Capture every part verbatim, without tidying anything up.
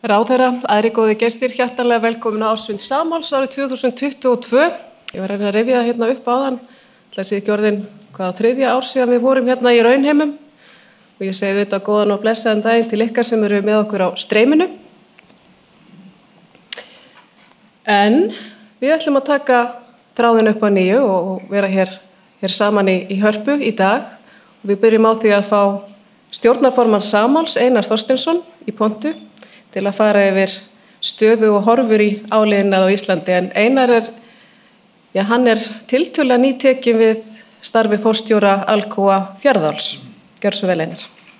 Ráðherra, aðrir góðir gestir, hjartanlega velkomin á ársfund Sammáls árið tvö þúsund tuttugu og tvö. Ég var að reyna að rifja það hérna upp áðan. Það sé ekki orðin hvað á þriðja ár síðan við vorum hérna í raunheimum. Og ég segi þetta góðan og blessaðan daginn til ykkar sem eru með okkur á streyminu. En við ætlum að taka þráðin upp á nýju og vera hér, hér saman í, í Hörpu í dag. Og við byrjum á því að fá stjórnarformann Sammáls, Einar Þorsteinsson, í pontu til að fara yfir stöðu og horfur í áliðnað á Íslandi. En Einar er, já, hann er tiltölulega nýtekinn við starfi forstjóra Alcoa Fjarðaáls. Gjörðu svo vel, Einar.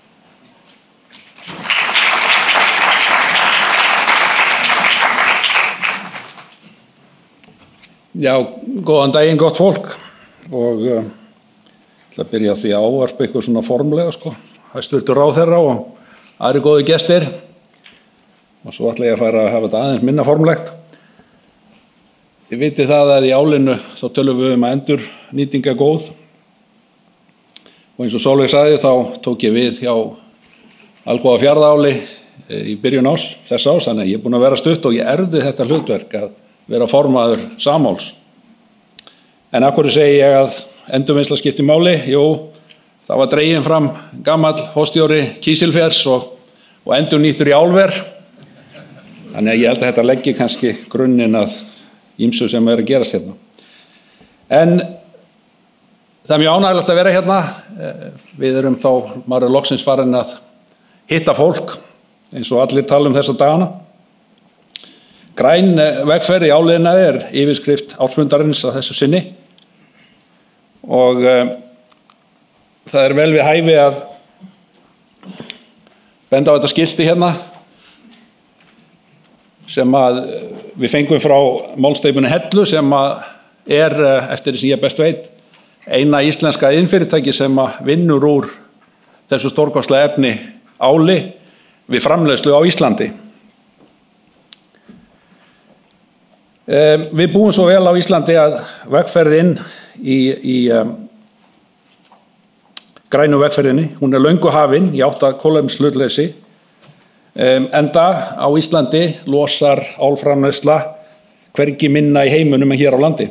Já, góðan daginn, gott fólk. Og uh, ég ætla að byrja því að ávarpa eitthvað svona formlega, sko. Hæstvirtur ráðherra og aðrir góðir gestir. Og svo ætla ég að fara að hafa þetta aðeins minna formlegt. Ég viti það að í álinu þá tölum við um að endur nýting er góð. Og eins og Sólveig sagði þá tók ég við hjá Alcoa Fjarðaáli í byrjun ás, þess ás, þannig að ég er búin að vera stutt og ég erfði þetta hlutverk að vera formaður Sammáls. En af hverju segi ég að endurvinnsla skipti máli? Jú, það var dreginn fram gamall forstjóri Kísilfers og, og endurnýttur í álver. Þannig að ég held að þetta leggi kannski grunninn að ýmsu sem er að gerast hérna. En það er mjög ánægilegt að vera hérna. Við erum þá, maður er loksins farin að hitta fólk, eins og allir tala um þessa dagana. Græn vegferð í áliðnaði er yfirskrift ársfundarins að þessu sinni. Og uh, það er vel við hæfi að benda á þetta skilti hérna, sem að við fengum frá málsteypunni Hellu, sem að er, eftir því sem ég best veit, eina íslenska iðnfyrirtæki sem að vinnur úr þessu stórkostlega efni áli við framleiðslu á Íslandi. Um, við búum svo vel á Íslandi að vegferðin í, í um, grænu vegferðinni, hún er löngu hafin í átt að kolefnishlutleysi. Um, enda á Íslandi losar álframleiðsla hvergi minna í heiminum en hér á landi.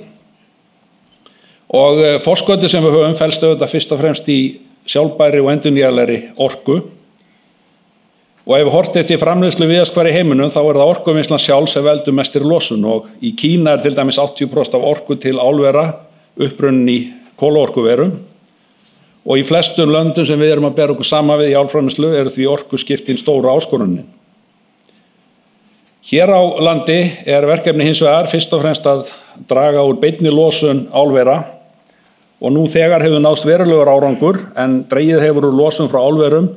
Og uh, forskotið sem við höfum felst auðvitað fyrst og fremst í sjálfbæri og endurnýjanlegri orku. Og ef við horfum til framleiðslu víðast hvar í heiminum þá er það orkuvinnslan sjálf sem veldur mestir losun og í Kína er til dæmis áttatíu prósent af orku til álvera upprunnin í kolaorkuverum. Og í flestum löndum sem við erum að bera okkur saman við í álframleiðslu eru því orkuskiptin stóra áskorunin. Hér á landi er verkefni hins vegar fyrst og fremst að draga úr beinni losun álvera og nú þegar hefur náðst verulegur árangur en dregið hefur úr losun frá álverum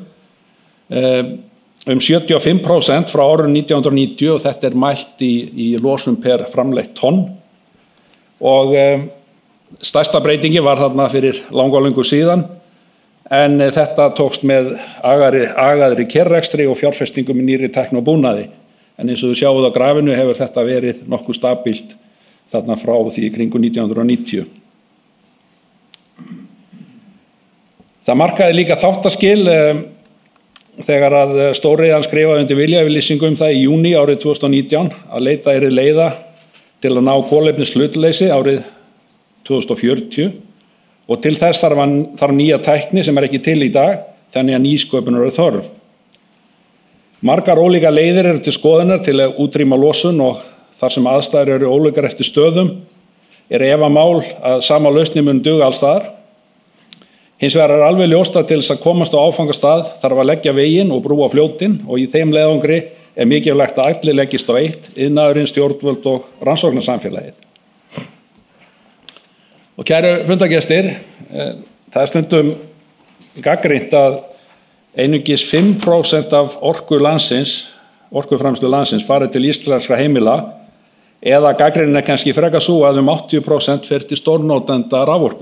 um sjötíu og fimm prósent frá árinu nítján hundruð níutíu og þetta er mælt í, í losun per framleitt tonn. Og um, stærsta breytingi var þarna fyrir langa löngu síðan en þetta tókst með agari, agaðri kerrekstri og fjárfestingum í nýrri tækni og búnaði. En eins og þú sjáuð á grafinu hefur þetta verið nokkuð stabílt þarna frá því í kringu nítján hundruð níutíu. Það markaði líka þáttaskil um, þegar að stóriðjan skrifaði undir viljayfirlýsingu um það í júní árið tvö þúsund og nítján að leita yrði leiða til að ná kolefnishlutleysi árið tvö þúsund og fjörutíu og til þess þarf, þarf nýja tækni sem er ekki til í dag, þannig að nýsköpunar er þörf. Margar ólíkar leiðir eru til skoðunar til að útrýma losun og þar sem aðstæður eru ólíkar eftir stöðum er efamál að sama lausnin mun duga alls staðar. Hins vegar er alveg ljóst að til þess að komast á áfangastað þarf að leggja veginn og brúa fljótin og í þeim leiðangri er mikilvægt að allir leggist á eitt, iðnaðurinn, stjórnvöld og rannsóknarsamfélagið. Og kæru fundargestir, það er stundum gagnrýnt að einungis fimm prósent af orku landsins, orkuframleiðslu landsins farið til íslenskra heimila eða gagnrýnin er kannski frekar sú að um áttatíu prósent fer til stórnotenda raforku.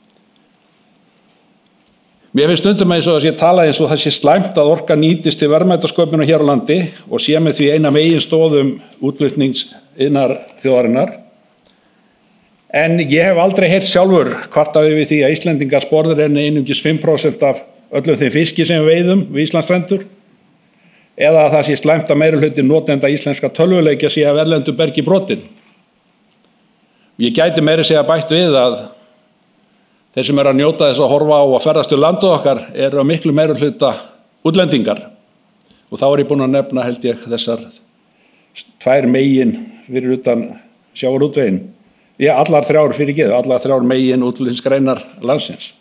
Mér finnst stundum eins og að sé tala eins og það sé slæmt að orka nýtist til verðmætasköpunar hér á landi og sé með því eina meginstoðum útflutningsiðnaðar þjóðarinnar. En ég hef aldrei heyrt sjálfur kvartað yfir því að Íslendingar sporðir einungis fimm prósent af öllum þeim fiski sem við veiðum við Íslandsstrendur. eða að það sé slæmt að meirihluti notenda íslenska tölvuleikja sé af erlendu bergi brotin. Ég gæti meira segja bætt við að þeir sem eru að njóta þess að horfa á að ferðast um landið okkar eru að miklu meirihluta útlendingar. Og þá er ég búinn að nefna, held ég, þessar tvær megin fyrir utan sjávarútveginn. Já, allar þrjár fyrir geðu, allar þrjár megin útflutningsgreinar landsins.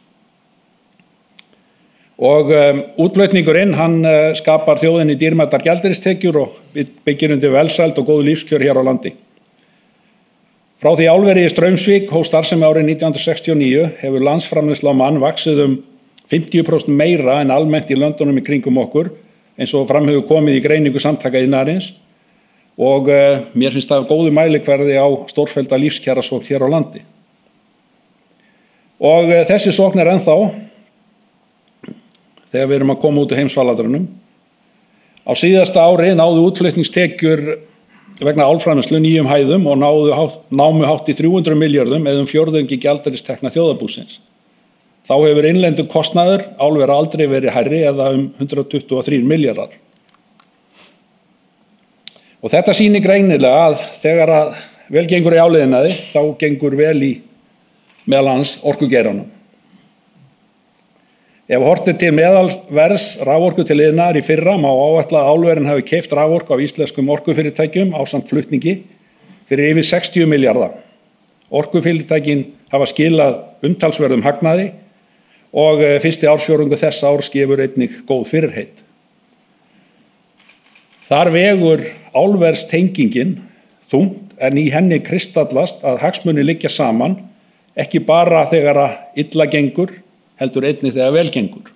Og um, útflutningurinn, hann uh, skapar þjóðinni dýrmætar gjaldeyristekjur og byggir undir velsæld og góð lífskjör hér á landi. Frá því álverið í Straumsvík hóf starfsemi árið nítján hundruð sextíu og níu hefur landsframleiðsla á mann vaxið um fimmtíu prósent meira en almennt í löndunum í kringum okkur, eins og fram hefur komið í greiningu samtaka iðnaðarins og uh, mér finnst það góðu mælikvarði á stórfellda lífskjarasókn hér á landi. Og uh, þessi sókn er ennþá, þegar við erum að koma út úr heimsfaraldrinum. Á síðasta ári náðu útflutningstekjur vegna álframleiðslu nýjum hæðum og náðu, námu hátt í þrjú hundruð milljörðum eða um fjórðungi gjaldeyristekna þjóðarbúsins. Þá hefur innlendur kostnaður álvera aldrei verið hærri eða um hundrað tuttugu og þrír milljarðar. Og þetta sýnir greinilega að þegar að vel gengur í áliðnaði, þá gengur vel í meðal annars orkugeiranum. Ef horft er til meðalverðs raforku til iðnaðar í fyrra má áætla að álverin hafi keypt raforku af íslenskum orkufyrirtækjum ásamt flutningi fyrir yfir sextíu milljarða. Orkufyrirtækin hafa skilað umtalsverðum hagnaði og fyrsti ársfjórðungur þess árs gefur einnig góð fyrirheit. Þar vegur álverstengingin þungt en í henni kristallast að hagsmunir liggja saman, ekki bara þegar að illa gengur, heldur einnig þegar vel gengur.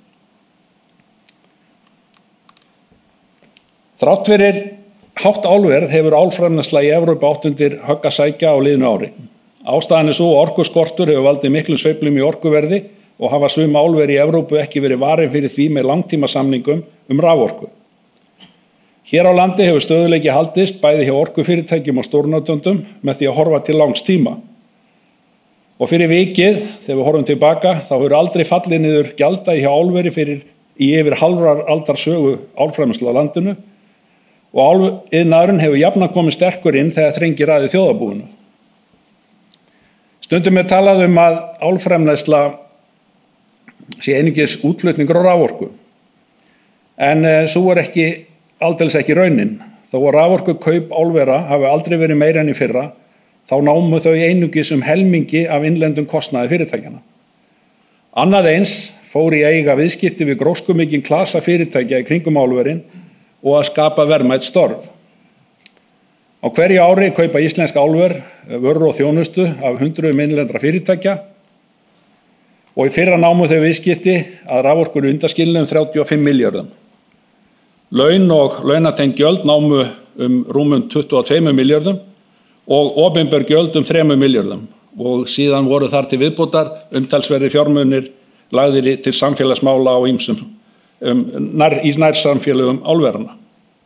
Þrátt fyrir hátt álverð hefur álframleiðsla í Evrópu átt undir högg að sækja á liðnu ári. Ástæðan er sú að orkuskortur hefur valdið miklum sveiflum í orkuverði og hafa sum álver í Evrópu ekki verið varin fyrir því með langtímasamningum um raforku. Hér á landi hefur stöðugleiki haldist bæði hjá orkufyrirtækjum og stórnotendum með því að horfa til langs tíma. Og fyrir vikið, þegar við horfum tilbaka, þá hefur aldrei fallið niður gjalddaga hjá álveri fyrir í yfir hálfrar aldar sögu álframleiðslu á landinu og iðnaðurinn hefur jafnan komið sterkur inn þegar þrengir að í þjóðarbúinu. Stundum er talað um að álframleiðsla sé einungis útflutningur á raforku. En uh, svo er ekki aldeilis ekki raunin. Þó að raforku kaup álvera hafi aldrei verið meira enn í fyrra, þá námu þau einungis um helmingi af innlendum kostnaði fyrirtækjana. Annað eins fór í eiga viðskipti við gróskumikinn klasa fyrirtækja í kringum álverin og að skapa verðmæt störf. Á hverju ári kaupa íslenska álver vörur og þjónustu af hundruðum innlendra fyrirtækja og í fyrra námu þau viðskipti að raforku undanskilinu um þrjátíu og fimm milljörðum. Laun og launatengd gjöld námu um rúmum tuttugu og tveimur milljörðum og opinber gjöld um þremur milljörðum og síðan voru þar til viðbótar umtalsverðir fjármunir lagðir til samfélagsmála á ýmsum um, nær, í nærsamfélögum álverana.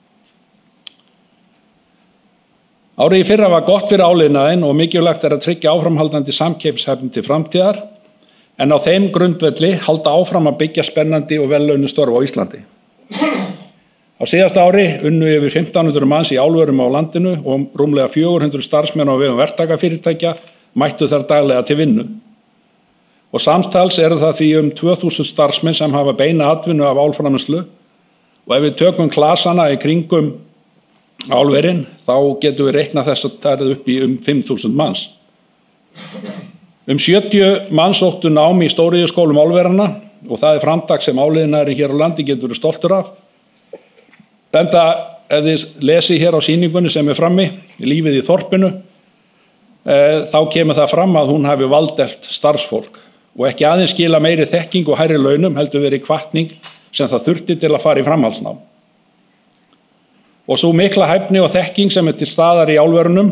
Árið í fyrra var gott fyrir áliðnaðinn og mikilvægt er að tryggja áframhaldandi samkeppnishæfni til framtíðar, en á þeim grundvelli halda áfram að byggja spennandi og vellaunuð störf á Íslandi. Á síðasta ári unnu yfir fimmtán hundruð manns í álverum á landinu og rúmlega fjögur hundruð starfsmenn á vegum verktakafyrirtækja mættu þar daglega til vinnu. Og samtals eru það því um tvö þúsund starfsmenn sem hafa beina atvinnu af álframleiðslu og ef við tökum klasana í kringum álverin þá getum við reiknað þess að það er upp í um fimm þúsund manns. Um sjötíu manns sóttu nám í stóriðjuskólum álverana og það er framtak sem áliðnaðurinn hér á landi getur verið stoltur af. Enda ef þið lesið hér á sýningunni sem er frammi, lífið í þorpinu, e, þá kemur það fram að hún hafi valdelt starfsfólk og ekki aðeins skila meiri þekking og hærri launum heldur verið hvatning sem það þurfti til að fara í framhaldsnám. Og svo mikla hæfni og þekking sem er til staðar í álverunum,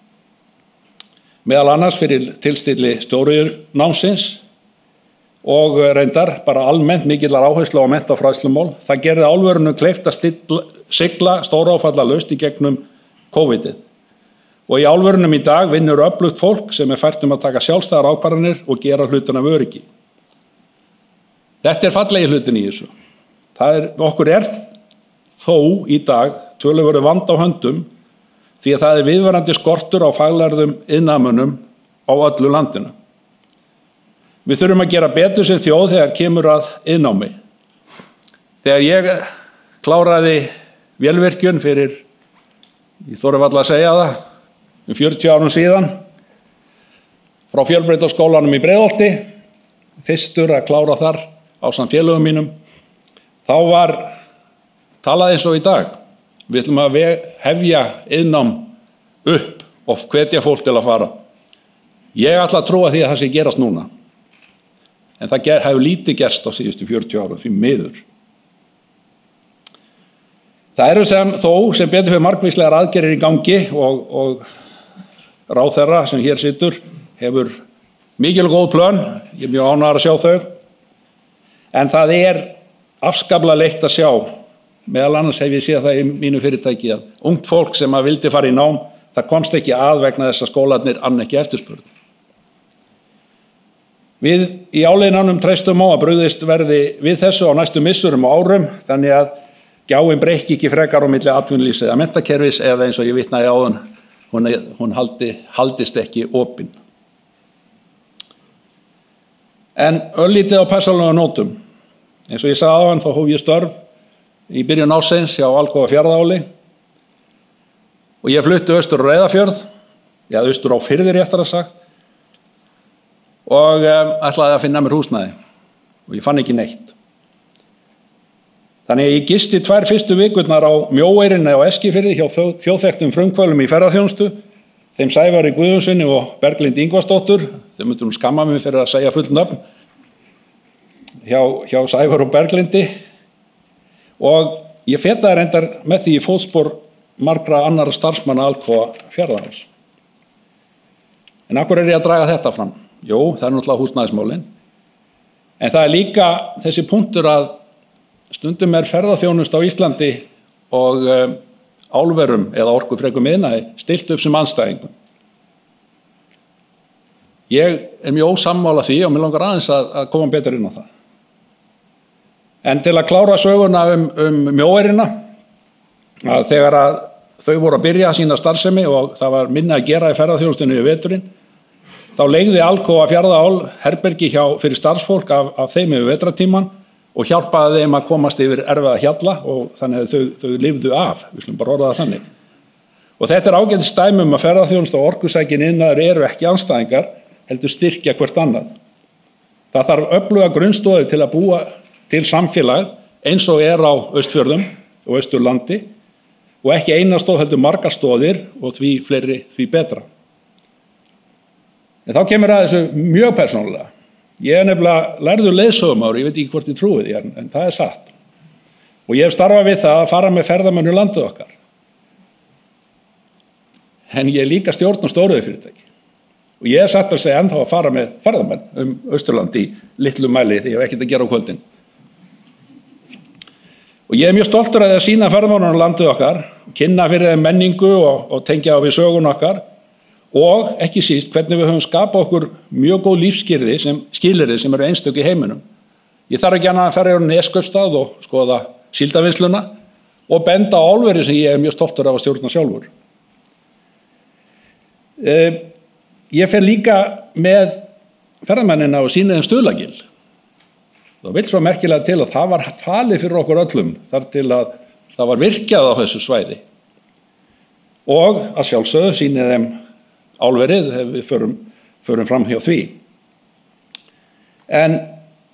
meðal annars fyrir tilstilli stóriðjunámsins og reyndar bara almennt mikillar áherslu á menntafræðslumál. Það gerði álverunum kleift að stilla, sigla stóráfallalaust í gegnum kóvidið. Og í álverunum í dag vinnur öflugt fólk sem er fært um að taka sjálfstæðar ákvarðanir og gera hlutina af öryggi. Þetta er fallegi hlutin í þessu. Það er, okkur er þó í dag töluverður vanda á höndum því að það er viðvarandi skortur á faglærðum iðnaðarmönnum á öllu landinu. Við þurfum að gera betur sem þjóð þegar kemur að iðnnámi. Þegar ég kláraði vélvirkjun fyrir, ég þori varla að segja það, um fjörutíu árum síðan, frá Fjölbrautaskólanum í Breiðholti, fyrstur að klára þar ásamt félögum mínum, þá var talað eins og í dag. Við ætlum að hefja iðnnám upp og hvetja fólk til að fara. Ég ætla að trúa því að það sé gerast núna. En það hefur lítið gerst á síðustu fjörutíu árum, því miður. Það eru sem þó sem betur fyrir margvíslegar aðgerðir í gangi og, og ráðherra sem hér situr hefur mikil og góð plön, ég er mjög ánægður að sjá þau. En það er afskaplega leitt að sjá, meðal annars hef ég séð það í mínu fyrirtæki að ungt fólk sem að vildi fara í nám, það komst ekki að vegna þess að skólarnir ann ekki eftirspurn. Við í áleiðinanum treystum á að brugðist verði við þessu á næstu missurum og árum, þannig að gjáin breyki ekki frekar á milli atvinnulífs eða menntakerfis eða eins og ég vitnaði áðan, hún, hún haldi, haldist ekki opin. En örlítið á persónulegum nótum. Eins og ég sagði áðan, þá hóf ég störf í byrjun ársins hjá Alcoa Fjarðaáli og ég flutti austur á Reyðarfjörð, eða austur á Firði réttara sagt, og um, ætlaði að finna mér húsnæði og ég fann ekki neitt. Þannig að ég gisti tvær fyrstu vikurnar á Mjóeyrinni á Eskifirði hjá þjóðþekktum frumkvöðlum í ferðaþjónustu, þeim Sævari Guðjónsssyni og Berglind Ingvarsdóttur, þau myndu nú skamma mig fyrir að segja full nöfn, hjá, hjá Sævar og Berglindi, og ég fetaði reyndar með því í fótspor margra annara starfsmanna Alcoa Fjarðaáls. En af hverju er ég að draga þetta fram? Jú, það er náttúrulega húsnæðismálin, en það er líka þessi punktur að stundum er ferðaþjónusta á Íslandi og um, álverum eða orkufrekum iðnaði stilt upp sem andstæðingum. Ég er mjög ósammála því og mér langar aðeins að, að koma betur inn á það. En til að klára söguna um, um Mjóeyrina, að þegar að þau voru að byrja sína starfsemi og það var minna að gera í ferðaþjónustunni í veturinn, þá leigði Alcoa Fjarðaál herbergi hjá, fyrir starfsfólk af, af þeim yfir vetratíman og hjálpaði þeim að komast yfir erfiða hjalla og þannig að þau, þau lifðu af, við slum bara orða það þannig. Og þetta er ágætis dæmi um að ferðaþjónusta og orkusækin iðnaður eru ekki andstæðingar, heldur styrkja hvert annað. Það þarf öfluga grunnstoðir til að búa til samfélag eins og er á Austfjörðum og Austurlandi og ekki eina stóð heldur margar stóðir og því fleiri því betra. En þá kemur að þessu mjög persónulega. Ég er nefnilega lærður leiðsögumaður, ég veit ekki hvort ég trúi því, en, en það er satt. Og ég hef starfað við það að fara með ferðamennu landið okkar. En ég er líka stjórn og stóriðjufyrirtæki. Og ég er satt að segja ennþá að fara með ferðamenn um Austurlandi í litlu mæli því ég hef ekkert að gera á kvöldin. Og ég er mjög stoltur að það sína ferðamennunum landið okkar, kynna fyrir þeim menningu og, og tengja á við sögun okkar og ekki síst hvernig við höfum skapað okkur mjög góð lífsskilyrði sem, skilyrði sem eru einstök í heiminum. Ég þarf ekki annað að ferja á Neskaupstað og skoða síldavinnsluna og benda á álveri sem ég er mjög stoltur af að stjórna sjálfur. Eh, ég fer líka með ferðamennina og sýna þeim Stuðlagil. Það vill svo merkilega til að það var falið fyrir okkur öllum þar til að það var virkjað á þessu svæði. Og að sjálfsögðu sýna þeim álverið ef við förum, förum fram hjá því. En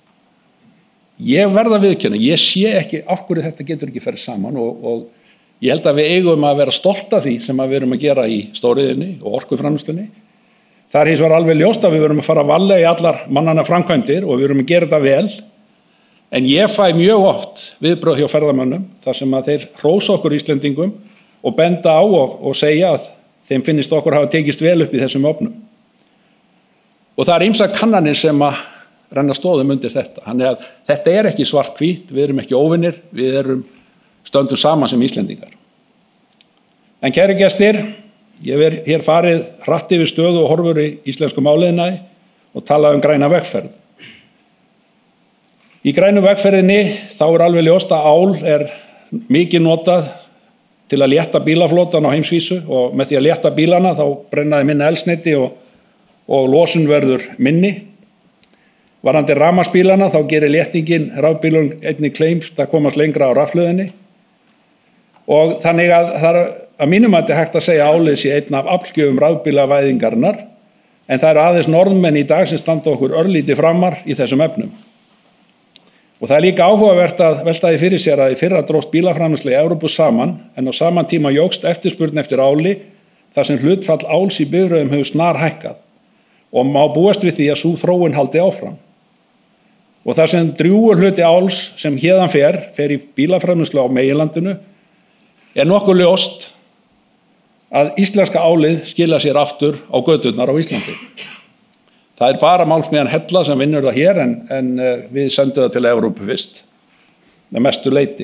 ég verða viðurkenna, ég sé ekki af hverju þetta getur ekki ferð saman og, og ég held að við eigum að vera stolt af því sem að við erum að gera í stóriðinni og orkuframleiðslunni. Það er hins vegar alveg ljóst að við verum að fara að vallega í allar mannanna framkvæmdir og við verum að gera þetta vel. En ég fæ mjög oft viðbrögð hjá ferðamönnum þar sem að þeir hrósa okkur Íslendingum og benda á og, og segja að þeim finnist okkur hafa tekist vel upp í þessum ofnum. Og það er ýmsar kannanir sem að renna stóðum undir þetta. Þannig að þetta er ekki svart-hvítt, við erum ekki óvinir, við erum stöndum saman sem Íslendingar. En kæru gestir, ég hef hér farið hratt yfir stöðu og horfur í íslensku máliðnaði og talað um græna vegferð. Í grænu vegferðinni þá er alveg ljóst að ál er mikið notað til að létta bílaflotan á heimsvísu og með því að létta bílana þá brennaði minna eldsneyti og, og losun verður minni. Varðandi rafmagnsbílana þá gerir léttingin rafbílum einnig kleift að komast lengra á rafhlöðinni og þannig að það er að mínum að þetta er hægt að segja álið sé einn af aflgjöfum rafbílavæðingarinnar en það eru aðeins Norðmenn í dag sem standa okkur örlítið framar í þessum efnum. Og það er líka áhugavert að velta því fyrir sér að í fyrra dróst bílaframleiðsla í Evrópu saman en á saman tíma jókst eftirspurn eftir áli þar sem hlutfall áls í bifreiðum hefur snar hækkað og má búast við því að sú þróun haldi áfram. Og þar sem drjúgur hluti áls sem héðan fer, fer í bílaframleiðslu á meginlandinu er nokkuð ljóst að íslenska álið skila sér aftur á göturnar á Íslandi. Það er bara málsmiðjan Hella sem vinnur það hér en, en við sendum það til Evrópu fyrst, með mestu leyti.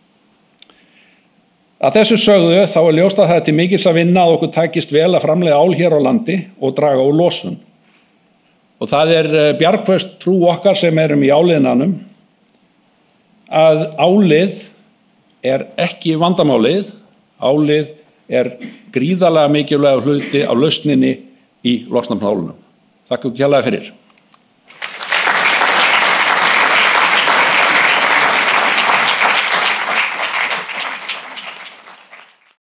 Að þessu sögðu þá er ljóst að það er til mikils að vinna að okkur takist vel að framleiða ál hér á landi og draga úr losun. Og það er bjargföst trú okkar sem erum í áliðnanum að álið er ekki vandamálið, álið er gríðarlega mikilvægur hluti á lausninni í loftslagsmálunum. Takk fyrir.